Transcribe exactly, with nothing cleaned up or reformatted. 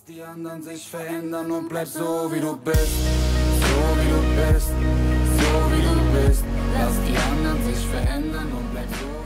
die anderen sich verändern und bleib so wie du bist. So wie du bist, so wie du bist. Lass die anderen sich verändern und bleib so.